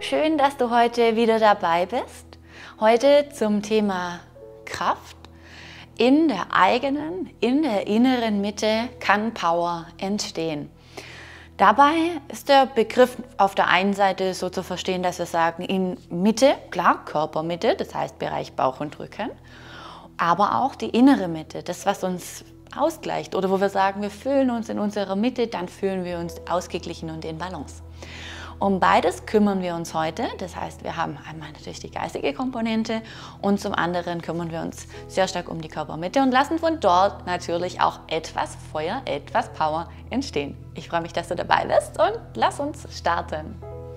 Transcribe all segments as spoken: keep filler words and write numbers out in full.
Schön, dass du heute wieder dabei bist. Heute zum Thema Kraft. In der eigenen, in der inneren Mitte kann Power entstehen. Dabei ist der Begriff auf der einen Seite so zu verstehen, dass wir sagen, in Mitte, klar, Körpermitte, das heißt Bereich Bauch und Rücken, aber auch die innere Mitte, das, was uns ausgleicht oder wo wir sagen, wir fühlen uns in unserer Mitte, dann fühlen wir uns ausgeglichen und in Balance. Um beides kümmern wir uns heute, das heißt, wir haben einmal natürlich die geistige Komponente und zum anderen kümmern wir uns sehr stark um die Körpermitte und lassen von dort natürlich auch etwas Feuer, etwas Power entstehen. Ich freue mich, dass du dabei bist und lass uns starten.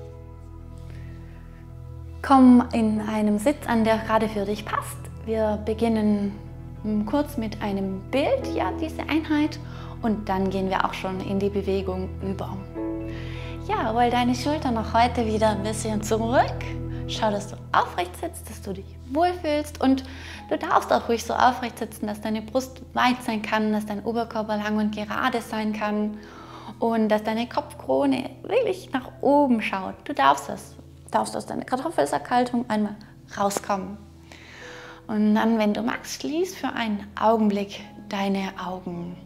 Komm in einem Sitz an, der gerade für dich passt. Wir beginnen kurz mit einem Bild, ja, diese Einheit, und dann gehen wir auch schon in die Bewegung über. Ja, roll deine Schultern noch heute wieder ein bisschen zurück. Schau, dass du aufrecht sitzt, dass du dich wohlfühlst, und du darfst auch ruhig so aufrecht sitzen, dass deine Brust weit sein kann, dass dein Oberkörper lang und gerade sein kann und dass deine Kopfkrone wirklich nach oben schaut. Du darfst das. Du darfst aus deiner Kartoffelsackhaltung einmal rauskommen. Und dann, wenn du magst, schließ für einen Augenblick deine Augen.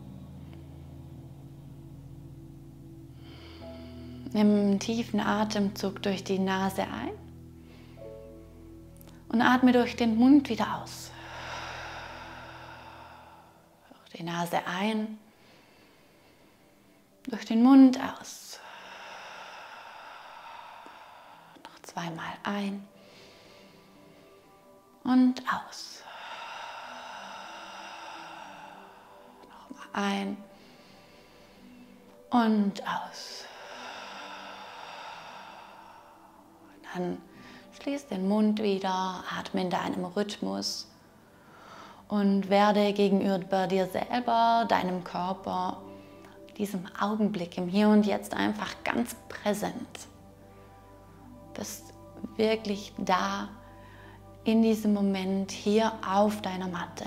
Nimm einen tiefen Atemzug durch die Nase ein und atme durch den Mund wieder aus. Durch die Nase ein, durch den Mund aus. Noch zweimal ein und aus. Nochmal ein und aus. Dann schließ den Mund wieder, atme in deinem Rhythmus und werde gegenüber dir selber, deinem Körper, diesem Augenblick im Hier und Jetzt einfach ganz präsent. Bist wirklich da in diesem Moment hier auf deiner Matte.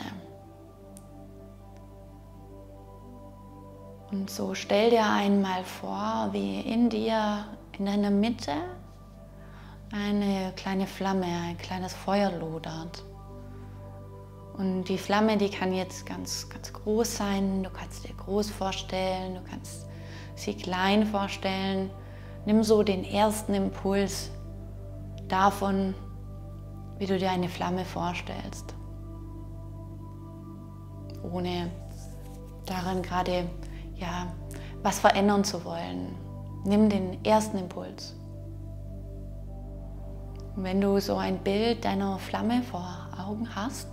Und so stell dir einmal vor, wie in dir, in deiner Mitte, eine kleine Flamme, ein kleines Feuer lodert. Und die Flamme, die kann jetzt ganz, ganz groß sein. Du kannst dir groß vorstellen, du kannst sie klein vorstellen. Nimm so den ersten Impuls davon, wie du dir eine Flamme vorstellst. Ohne darin gerade ja, was verändern zu wollen. Nimm den ersten Impuls. Und wenn du so ein Bild deiner Flamme vor Augen hast,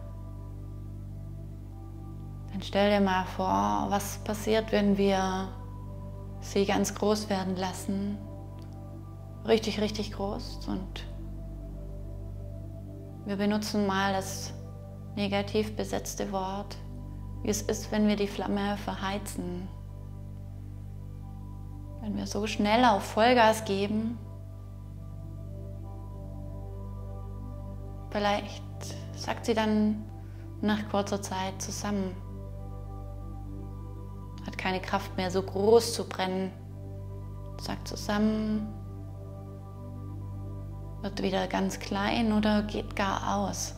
dann stell dir mal vor, was passiert, wenn wir sie ganz groß werden lassen. Richtig, richtig groß. Und wir benutzen mal das negativ besetzte Wort, wie es ist, wenn wir die Flamme verheizen. Wenn wir so schnell auf Vollgas geben, vielleicht sackt sie dann nach kurzer Zeit zusammen. Hat keine Kraft mehr, so groß zu brennen. Sackt zusammen, wird wieder ganz klein oder geht gar aus.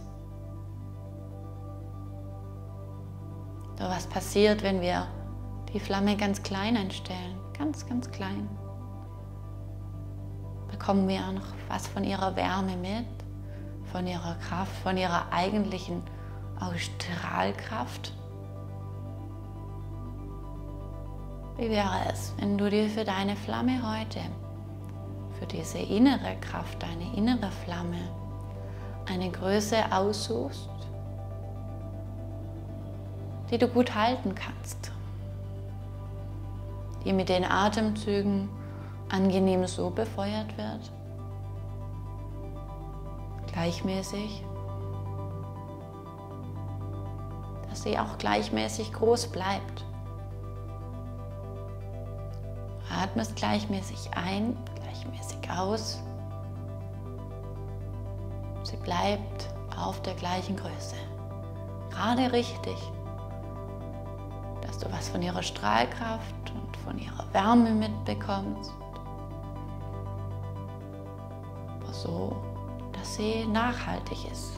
Doch was passiert, wenn wir die Flamme ganz klein einstellen? Ganz, ganz klein. Bekommen wir noch was von ihrer Wärme mit? Von ihrer Kraft, von ihrer eigentlichen Strahlkraft. Wie wäre es, wenn du dir für deine Flamme heute, für diese innere Kraft, deine innere Flamme, eine Größe aussuchst, die du gut halten kannst, die mit den Atemzügen angenehm so befeuert wird, gleichmäßig, dass sie auch gleichmäßig groß bleibt. Atmest gleichmäßig ein, gleichmäßig aus. Sie bleibt auf der gleichen Größe. Gerade richtig, dass du was von ihrer Strahlkraft und von ihrer Wärme mitbekommst. so dass sie nachhaltig ist.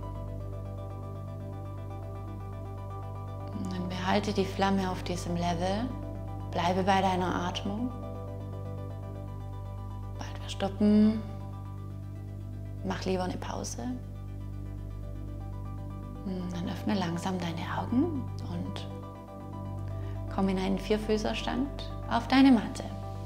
Und dann behalte die Flamme auf diesem Level, bleibe bei deiner Atmung. Bald wir stoppen, mach lieber eine Pause. Und dann öffne langsam deine Augen und komm in einen Vierfüßerstand auf deine Matte.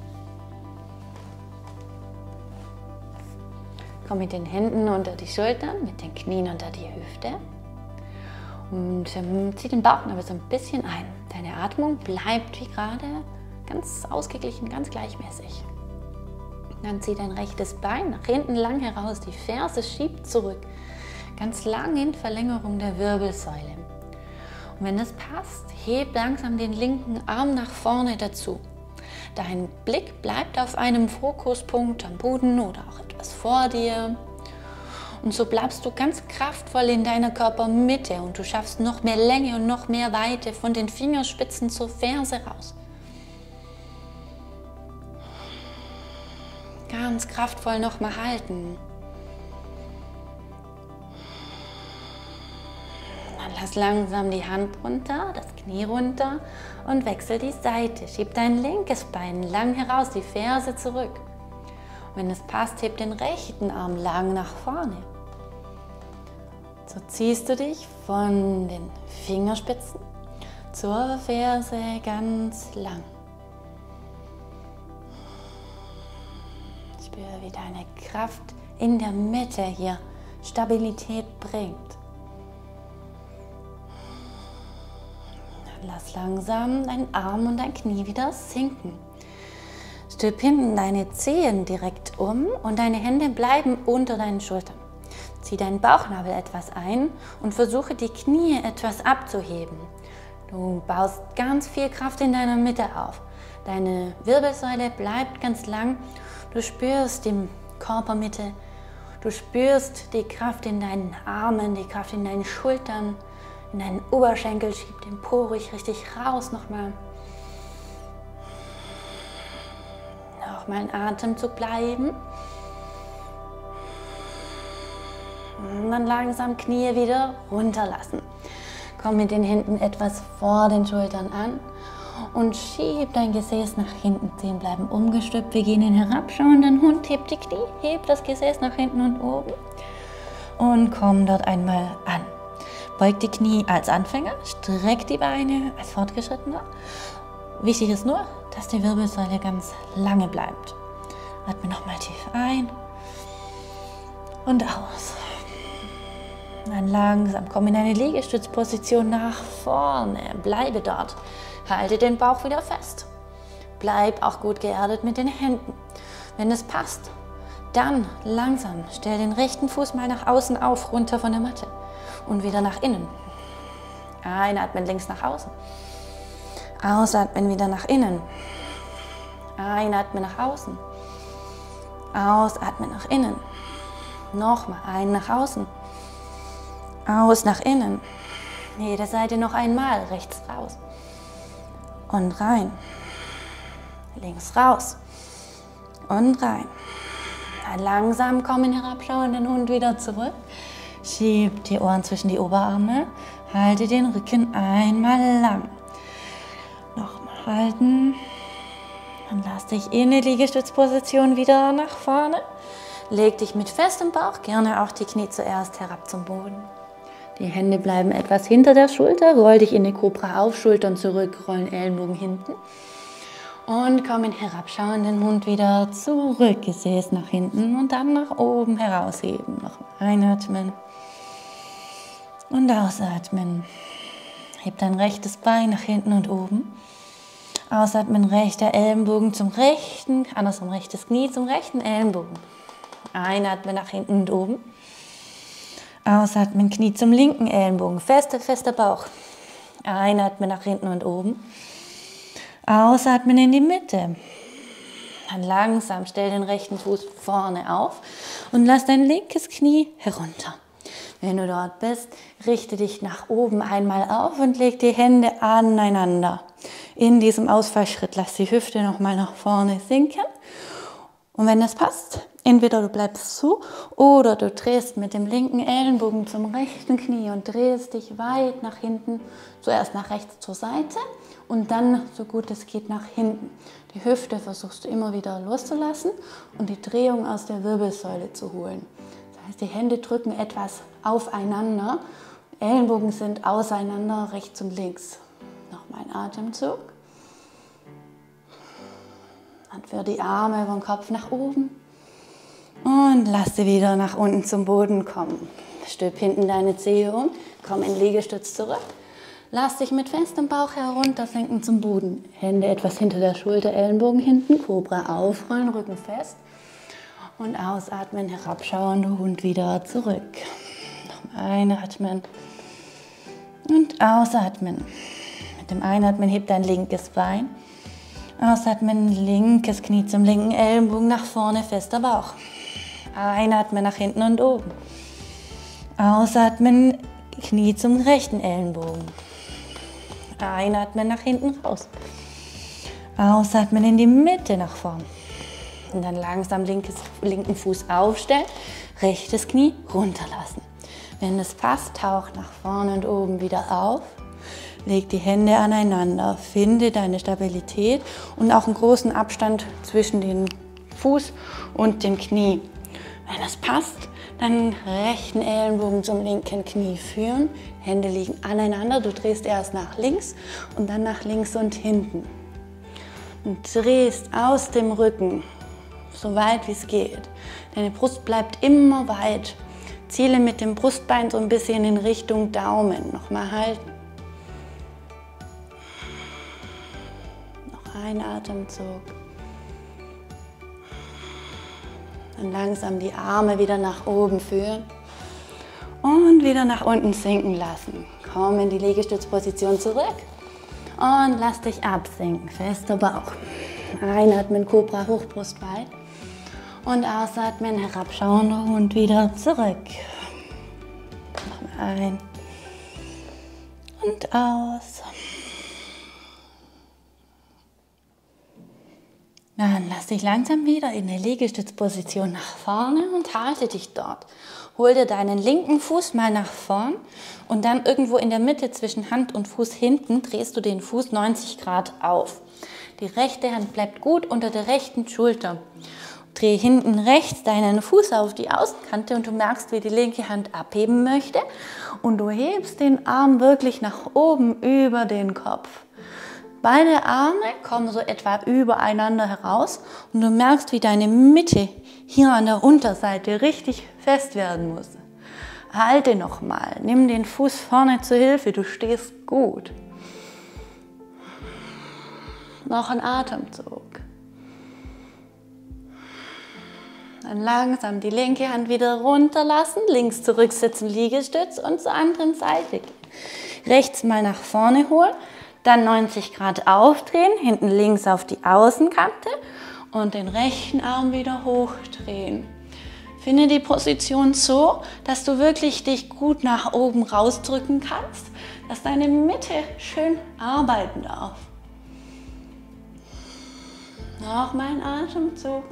Komm mit den Händen unter die Schultern, mit den Knien unter die Hüfte und ähm, zieh den Bauchnabel so ein bisschen ein. Deine Atmung bleibt wie gerade ganz ausgeglichen, ganz gleichmäßig. Dann zieh dein rechtes Bein nach hinten lang heraus, die Ferse schiebt zurück, ganz lang in Verlängerung der Wirbelsäule. Und wenn es passt, heb langsam den linken Arm nach vorne dazu. Dein Blick bleibt auf einem Fokuspunkt am Boden oder auch etwas vor dir. Und so bleibst du ganz kraftvoll in deiner Körpermitte und du schaffst noch mehr Länge und noch mehr Weite von den Fingerspitzen zur Ferse raus. Ganz kraftvoll nochmal halten. Dann lass langsam die Hand runter, das Knie runter und wechsel die Seite. Schieb dein linkes Bein lang heraus, die Ferse zurück. Und wenn es passt, heb den rechten Arm lang nach vorne. So ziehst du dich von den Fingerspitzen zur Ferse ganz lang. Spüre, wie deine Kraft in der Mitte hier Stabilität bringt. Dann lass langsam deinen Arm und dein Knie wieder sinken. Stülp hinten deine Zehen direkt um und deine Hände bleiben unter deinen Schultern. Zieh deinen Bauchnabel etwas ein und versuche die Knie etwas abzuheben. Du baust ganz viel Kraft in deiner Mitte auf. Deine Wirbelsäule bleibt ganz lang. Du spürst die Körpermitte. Du spürst die Kraft in deinen Armen, die Kraft in deinen Schultern, in deinen Oberschenkel. Schieb den Po ruhig richtig raus nochmal. Nochmal einen Atemzug bleiben. Und dann langsam Knie wieder runterlassen. Komm mit den Händen etwas vor den Schultern an und schieb dein Gesäß nach hinten. Zehen bleiben umgestülpt. Wir gehen in den herabschauenden Hund. Heb die Knie, heb das Gesäß nach hinten und oben und komm dort einmal an. Beug die Knie als Anfänger, streck die Beine als Fortgeschrittener. Wichtig ist nur, dass die Wirbelsäule ganz lange bleibt. Atme nochmal tief ein und aus. Dann langsam komm in eine Liegestützposition nach vorne. Bleibe dort. Halte den Bauch wieder fest. Bleib auch gut geerdet mit den Händen. Wenn es passt, dann langsam stell den rechten Fuß mal nach außen auf, runter von der Matte und wieder nach innen. Einatmen links nach außen. Ausatmen wieder nach innen. Einatmen nach außen. Ausatmen nach innen. Nochmal ein nach außen. Aus nach innen. Jede Seite noch einmal. Rechts raus. Und rein. Links raus. Und rein. Dann langsam kommen herabschauenden Hund wieder zurück. Schieb die Ohren zwischen die Oberarme. Halte den Rücken einmal lang. Nochmal halten. Dann lass dich in die Liegestützposition wieder nach vorne. Leg dich mit festem Bauch, gerne auch die Knie zuerst herab zum Boden. Die Hände bleiben etwas hinter der Schulter. Roll dich in die Kobra auf, Schultern zurück, rollen Ellenbogen hinten. Und komm in herabschauenden Hund wieder zurück. Gesäß nach hinten und dann nach oben herausheben. Noch einatmen und ausatmen. Heb dein rechtes Bein nach hinten und oben. Ausatmen, rechter Ellenbogen zum rechten, andersrum rechtes Knie zum rechten Ellenbogen. Einatmen nach hinten und oben. Ausatmen, Knie zum linken Ellenbogen. Fester, fester Bauch. Einatmen nach hinten und oben. Ausatmen in die Mitte. Dann langsam stell den rechten Fuß vorne auf und lass dein linkes Knie herunter. Wenn du dort bist, richte dich nach oben einmal auf und leg die Hände aneinander. In diesem Ausfallschritt lass die Hüfte nochmal nach vorne sinken Und wenn es passt, entweder du bleibst so oder du drehst mit dem linken Ellenbogen zum rechten Knie und drehst dich weit nach hinten, zuerst nach rechts zur Seite und dann, so gut es geht, nach hinten. Die Hüfte versuchst du immer wieder loszulassen und die Drehung aus der Wirbelsäule zu holen. Das heißt, die Hände drücken etwas aufeinander, Ellenbogen sind auseinander, rechts und links. Nochmal ein Atemzug. Und für die Arme über den Kopf nach oben. Und lass sie wieder nach unten zum Boden kommen. Stülp hinten deine Zehe um, komm in Liegestütz zurück. Lass dich mit festem Bauch heruntersenken zum Boden. Hände etwas hinter der Schulter, Ellenbogen hinten, Kobra aufrollen, Rücken fest. Und ausatmen, herabschauender Hund wieder zurück. Nochmal einatmen und ausatmen. Mit dem Einatmen heb dein linkes Bein. Ausatmen, linkes Knie zum linken Ellenbogen, nach vorne, fester Bauch. Einatmen, nach hinten und oben. Ausatmen, Knie zum rechten Ellenbogen. Einatmen, nach hinten raus. Ausatmen in die Mitte, nach vorn. Und dann langsam linkes, linken Fuß aufstellen, rechtes Knie runterlassen. Wenn es passt, tauch nach vorne und oben wieder auf. Leg die Hände aneinander, finde deine Stabilität und auch einen großen Abstand zwischen dem Fuß und dem Knie. Wenn es passt, dann rechten Ellenbogen zum linken Knie führen. Hände liegen aneinander, du drehst erst nach links und dann nach links und hinten. Und drehst aus dem Rücken, so weit wie es geht. Deine Brust bleibt immer weit. Ziele mit dem Brustbein so ein bisschen in Richtung Daumen. Nochmal halten. Noch ein Atemzug. Dann langsam die Arme wieder nach oben führen und wieder nach unten sinken lassen. Komm in die Liegestützposition zurück und lass dich absinken. Fester Bauch. Einatmen, Kobra, Hochbrust weit. Und ausatmen, herabschauen und wieder zurück. Nochmal ein und aus. Dann lass dich langsam wieder in der Liegestützposition nach vorne und halte dich dort. Hol dir deinen linken Fuß mal nach vorn und dann irgendwo in der Mitte zwischen Hand und Fuß hinten drehst du den Fuß neunzig Grad auf. Die rechte Hand bleibt gut unter der rechten Schulter. Dreh hinten rechts deinen Fuß auf die Außenkante und du merkst, wie die linke Hand abheben möchte. Und du hebst den Arm wirklich nach oben über den Kopf. Beide Arme kommen so etwa übereinander heraus und du merkst, wie deine Mitte hier an der Unterseite richtig fest werden muss. Halte nochmal, nimm den Fuß vorne zur Hilfe, du stehst gut. Noch ein Atemzug. Dann langsam die linke Hand wieder runterlassen, links zurücksetzen, Liegestütz und zur anderen Seite gehen. Rechts mal nach vorne holen, dann neunzig Grad aufdrehen, hinten links auf die Außenkante und den rechten Arm wieder hochdrehen. Finde die Position so, dass du wirklich dich gut nach oben rausdrücken kannst, dass deine Mitte schön arbeiten darf. Nochmal ein Atemzug.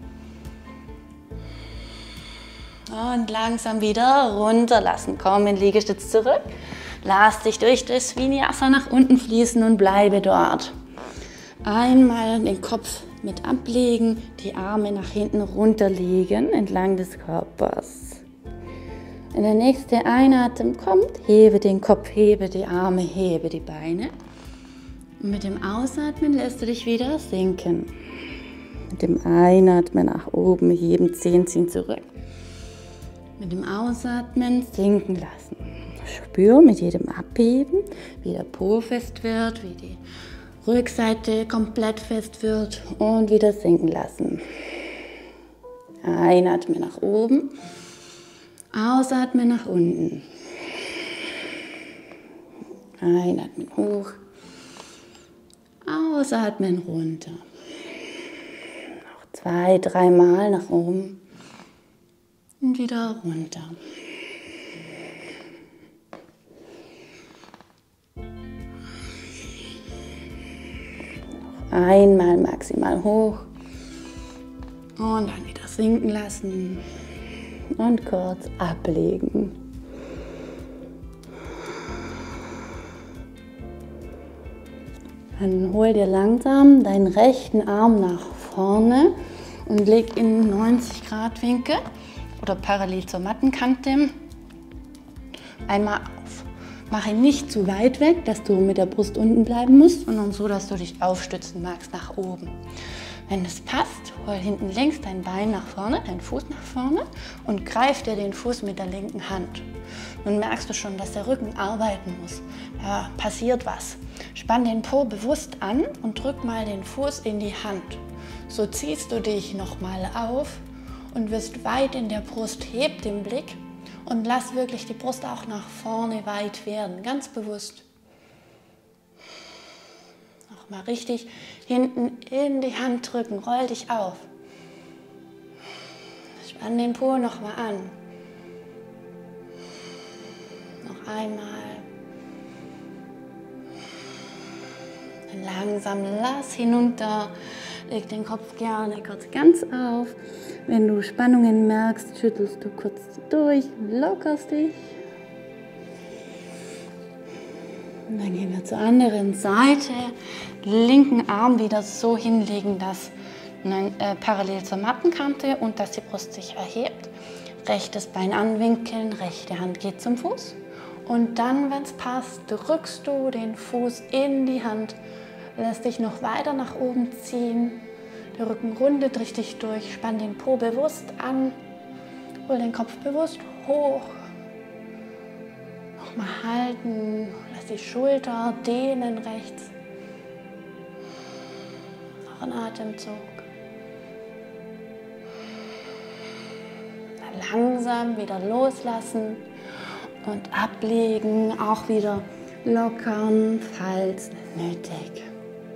Und langsam wieder runterlassen. Komm in Liegestütz zurück. Lass dich durch das Vinyasa nach unten fließen und bleibe dort. Einmal den Kopf mit ablegen, die Arme nach hinten runterlegen, entlang des Körpers. Wenn der nächste Einatmen kommt, hebe den Kopf, hebe die Arme, hebe die Beine. Und mit dem Ausatmen lässt du dich wieder sinken. Mit dem Einatmen nach oben heben, Zehen ziehen zurück. Mit dem Ausatmen sinken lassen. Spür mit jedem Abheben, wie der Po fest wird, wie die Rückseite komplett fest wird und wieder sinken lassen. Einatmen nach oben, ausatmen nach unten. Einatmen hoch, ausatmen runter. Noch zwei, dreimal nach oben. Und wieder runter. Noch einmal maximal hoch Und dann wieder sinken lassen und kurz ablegen. Dann hol dir langsam deinen rechten Arm nach vorne und leg in neunzig Grad Winkel oder parallel zur Mattenkante einmal auf. Mach ihn nicht zu weit weg, dass du mit der Brust unten bleiben musst, sondern so, dass du dich aufstützen magst nach oben. Wenn es passt, hol hinten links dein Bein nach vorne, deinen Fuß nach vorne und greif dir den Fuß mit der linken Hand. Nun merkst du schon, dass der Rücken arbeiten muss. Da passiert was. Spann den Po bewusst an und drück mal den Fuß in die Hand. So ziehst du dich nochmal auf und wirst weit in der Brust. Heb den Blick und lass wirklich die Brust auch nach vorne weit werden, ganz bewusst. Nochmal richtig hinten in die Hand drücken, roll dich auf. Spann den Po nochmal an. Noch einmal. Dann langsam lass hinunter. Leg den Kopf gerne kurz ganz auf. Wenn du Spannungen merkst, schüttelst du kurz durch, lockerst dich. Und dann gehen wir zur anderen Seite. Linken Arm wieder so hinlegen, dass nein, äh, parallel zur Mattenkante und dass die Brust sich erhebt. Rechtes Bein anwinkeln, rechte Hand geht zum Fuß. Und dann, wenn es passt, drückst du den Fuß in die Hand. Lass dich noch weiter nach oben ziehen. Der Rücken rundet richtig durch. Spann den Po bewusst an. Hol den Kopf bewusst hoch. Nochmal halten. Lass die Schulter dehnen rechts. Noch ein Atemzug. Dann langsam wieder loslassen und ablegen. Auch wieder lockern, falls nötig.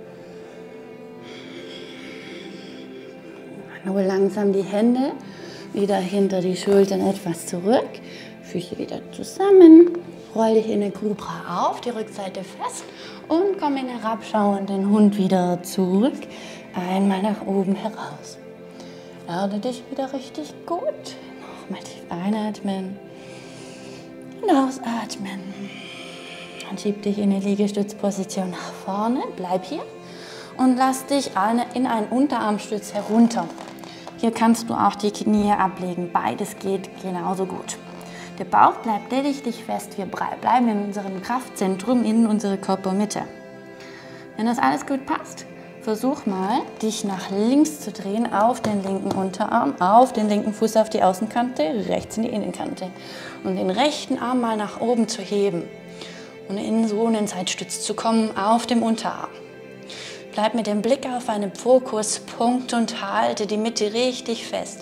Hol langsam die Hände wieder hinter die Schultern etwas zurück, Füße wieder zusammen, roll dich in eine Cobra auf, die Rückseite fest und komm in herabschauenden Hund wieder zurück, einmal nach oben heraus. Erde dich wieder richtig gut, nochmal tief einatmen und ausatmen und schieb dich in eine Liegestützposition nach vorne, bleib hier und lass dich in einen Unterarmstütz herunter. Hier kannst du auch die Knie ablegen, beides geht genauso gut. Der Bauch bleibt lediglich fest, wir bleiben in unserem Kraftzentrum, in unserer Körpermitte. Wenn das alles gut passt, versuch mal, dich nach links zu drehen, auf den linken Unterarm, auf den linken Fuß auf die Außenkante, rechts in die Innenkante. Und den rechten Arm mal nach oben zu heben und in so einen Seitstütz zu kommen auf dem Unterarm. Bleib mit dem Blick auf einen Fokuspunkt und halte die Mitte richtig fest.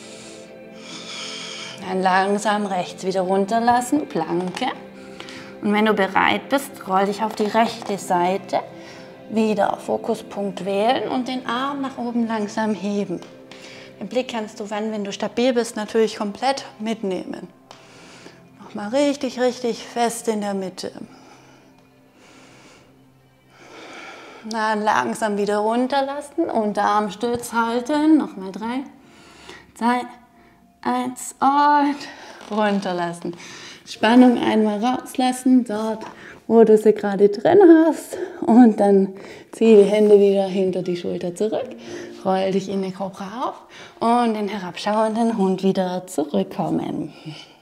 Dann langsam rechts wieder runterlassen, Planke. Und wenn du bereit bist, roll dich auf die rechte Seite, wieder Fokuspunkt wählen und den Arm nach oben langsam heben. Den Blick kannst du, wenn, wenn du stabil bist, natürlich komplett mitnehmen. Nochmal richtig, richtig fest in der Mitte. Na, langsam wieder runterlassen, Unterarmstütz halten, nochmal drei, zwei, eins und runterlassen. Spannung einmal rauslassen, dort wo du sie gerade drin hast und dann zieh die Hände wieder hinter die Schulter zurück, roll dich in die Cobra auf und den herabschauenden Hund wieder zurückkommen.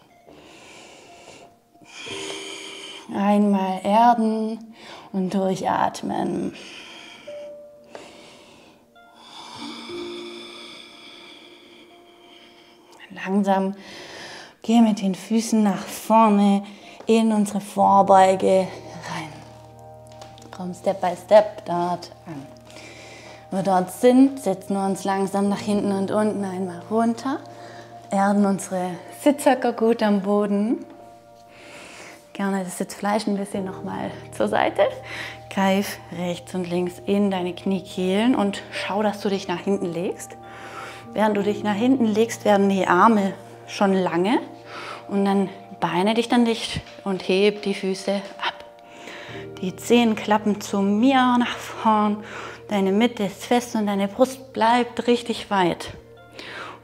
Einmal erden und durchatmen. Langsam geh mit den Füßen nach vorne in unsere Vorbeuge rein. Komm Step by Step dort an. Wenn wir dort sind, setzen wir uns langsam nach hinten und unten einmal runter. Erden unsere Sitzhöcker gut am Boden. Gerne das Sitzfleisch ein bisschen nochmal zur Seite. Greif rechts und links in deine Kniekehlen und schau, dass du dich nach hinten legst. Während du dich nach hinten legst, werden die Arme schon lange und dann beine dich dann dicht und heb die Füße ab. Die Zehen klappen zu mir nach vorn. Deine Mitte ist fest und deine Brust bleibt richtig weit.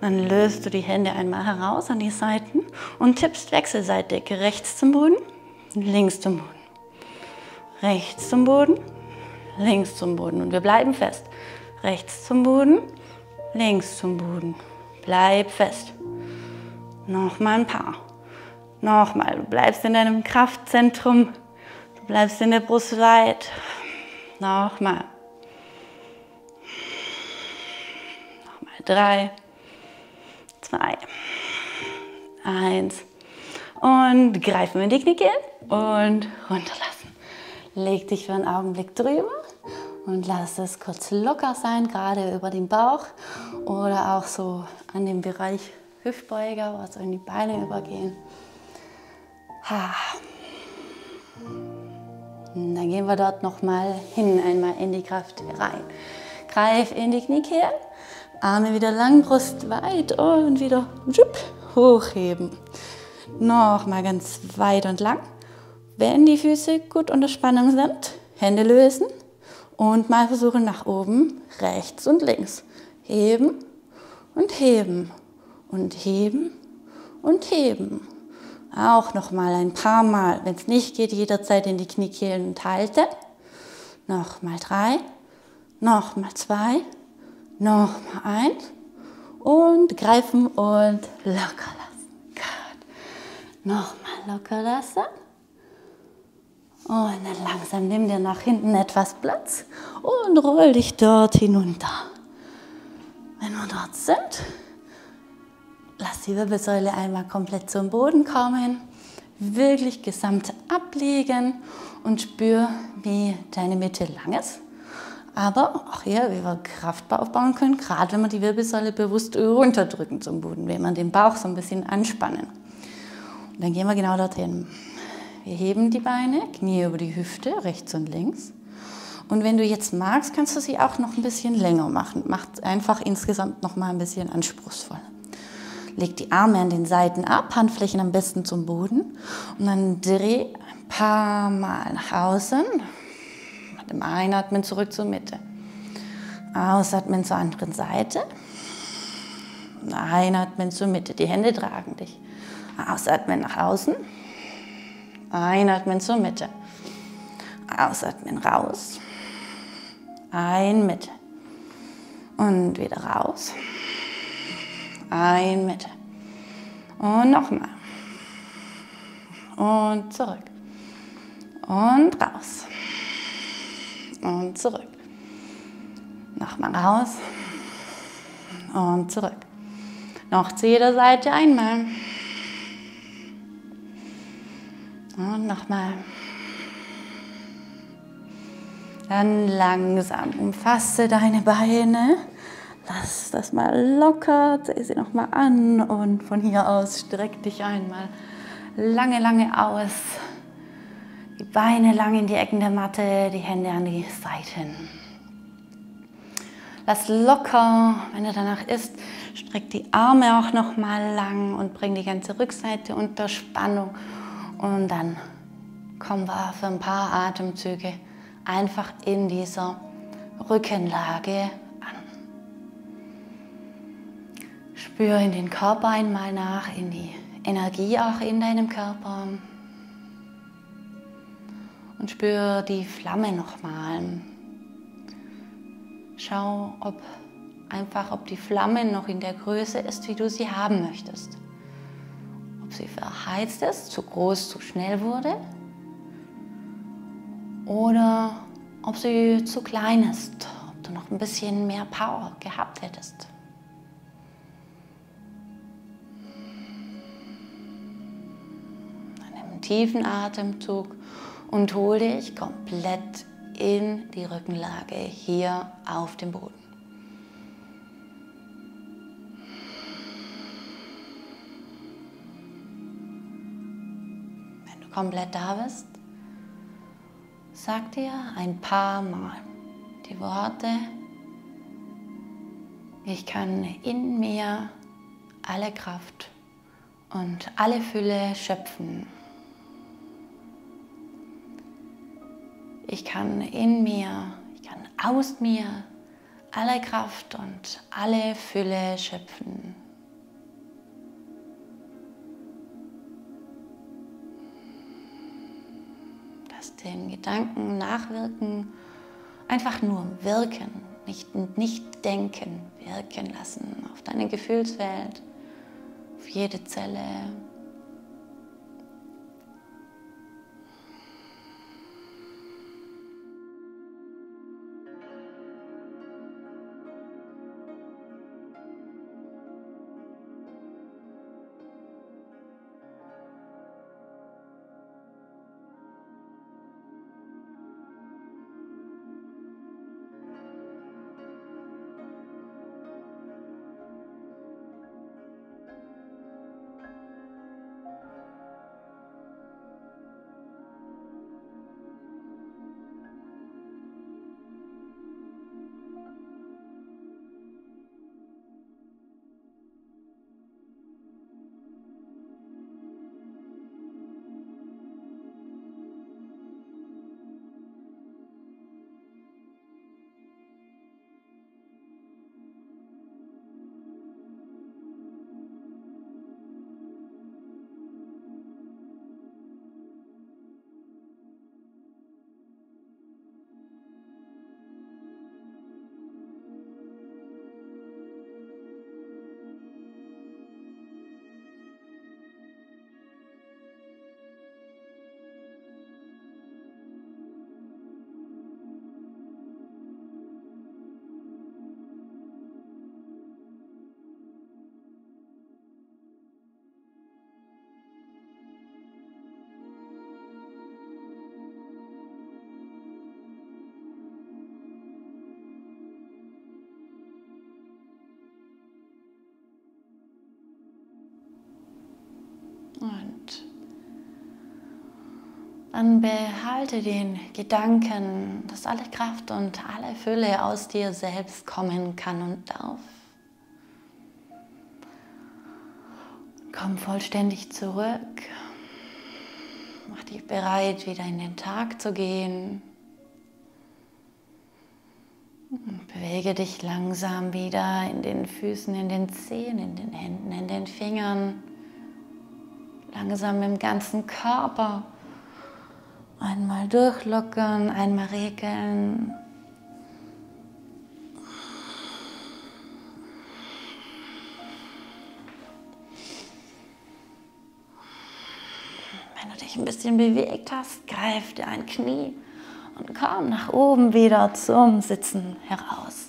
Dann löst du die Hände einmal heraus an die Seiten und tippst wechselseitig rechts zum Boden, links zum Boden. Rechts zum Boden, links zum Boden. Und wir bleiben fest. Rechts zum Boden, links zum Boden. Bleib fest. Nochmal ein paar. Nochmal. Du bleibst in deinem Kraftzentrum. Du bleibst in der Brust weit. Nochmal. Nochmal. Drei, zwei, eins. Und greifen in die Kniekehlen und runterlassen. Leg dich für einen Augenblick drüber und lass es kurz locker sein, gerade über den Bauch oder auch so an dem Bereich Hüftbeuger, was in die Beine übergehen. Ha. Und dann gehen wir dort nochmal hin, einmal in die Kraft rein. Greif in die Kniekehlen, Arme wieder lang, Brust weit und wieder hochheben. Nochmal ganz weit und lang. Wenn die Füße gut unter Spannung sind, Hände lösen und mal versuchen nach oben, rechts und links. Heben und heben und heben und heben. Auch noch mal ein paar Mal. Wenn es nicht geht, jederzeit in die Kniekehlen und halten. Nochmal drei, nochmal zwei, nochmal eins und greifen und locker lassen. Gut. Nochmal locker lassen. Und dann langsam nimm dir nach hinten etwas Platz und roll dich dort hinunter. Wenn wir dort sind, lass die Wirbelsäule einmal komplett zum Boden kommen, wirklich gesamt ablegen und spür, wie deine Mitte lang ist. Aber auch hier, wie wir Kraft aufbauen können, gerade wenn wir die Wirbelsäule bewusst runterdrücken zum Boden, wenn wir den Bauch so ein bisschen anspannen. Und dann gehen wir genau dorthin. Wir heben die Beine, Knie über die Hüfte, rechts und links. Und wenn du jetzt magst, kannst du sie auch noch ein bisschen länger machen. Macht einfach insgesamt noch mal ein bisschen anspruchsvoll. Leg die Arme an den Seiten ab, Handflächen am besten zum Boden. Und dann dreh ein paar Mal nach außen. Mit dem Einatmen zurück zur Mitte. Ausatmen zur anderen Seite. Einatmen zur Mitte. Die Hände tragen dich. Ausatmen nach außen. Einatmen zur Mitte. Ausatmen raus. Ein Mitte. Und wieder raus. Ein Mitte. Und nochmal. Und zurück. Und raus. Und zurück. Nochmal raus. Und zurück. Noch zu jeder Seite einmal. Und nochmal. Dann langsam umfasse deine Beine. Lass das mal locker. Zieh sie nochmal an. Und von hier aus streck dich einmal lange, lange aus. Die Beine lang in die Ecken der Matte, die Hände an die Seiten. Lass locker, wenn du danach isst, streck die Arme auch nochmal lang und bring die ganze Rückseite unter Spannung. Und dann kommen wir für ein paar Atemzüge einfach in dieser Rückenlage an. Spür in den Körper einmal nach, in die Energie auch in deinem Körper. Und spür die Flamme nochmal. Schau, ob einfach, ob die Flamme noch in der Größe ist, wie du sie haben möchtest. Ob sie verheizt ist, zu groß, zu schnell wurde, oder ob sie zu klein ist, ob du noch ein bisschen mehr Power gehabt hättest. Dann nimm einen tiefen Atemzug und hol dich komplett in die Rückenlage hier auf dem Boden. Wenn du komplett da bist, sag dir ein paar Mal die Worte: Ich kann in mir alle Kraft und alle Fülle schöpfen. Ich kann in mir, ich kann aus mir alle Kraft und alle Fülle schöpfen. Lass den Gedanken nachwirken, einfach nur wirken, nicht, nicht denken, wirken lassen auf deine Gefühlswelt, auf jede Zelle. Und dann behalte den Gedanken, dass alle Kraft und alle Fülle aus dir selbst kommen kann und darf. Komm vollständig zurück. Mach dich bereit, wieder in den Tag zu gehen. Bewege dich langsam wieder in den Füßen, in den Zehen, in den Händen, in den Fingern. Langsam im ganzen Körper. Einmal durchlockern, einmal regeln. Wenn du dich ein bisschen bewegt hast, greif dir ein Knie und komm nach oben wieder zum Sitzen heraus.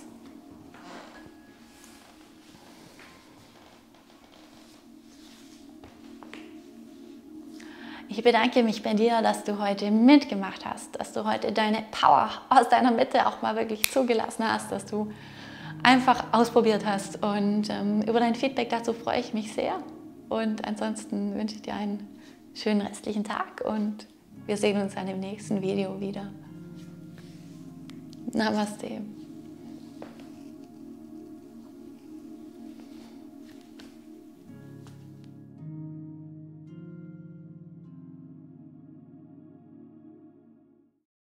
Ich bedanke mich bei dir, dass du heute mitgemacht hast, dass du heute deine Power aus deiner Mitte auch mal wirklich zugelassen hast, dass du einfach ausprobiert hast. Und ähm, über dein Feedback dazu freue ich mich sehr. Und ansonsten wünsche ich dir einen schönen restlichen Tag und wir sehen uns dann im nächsten Video wieder. Namaste.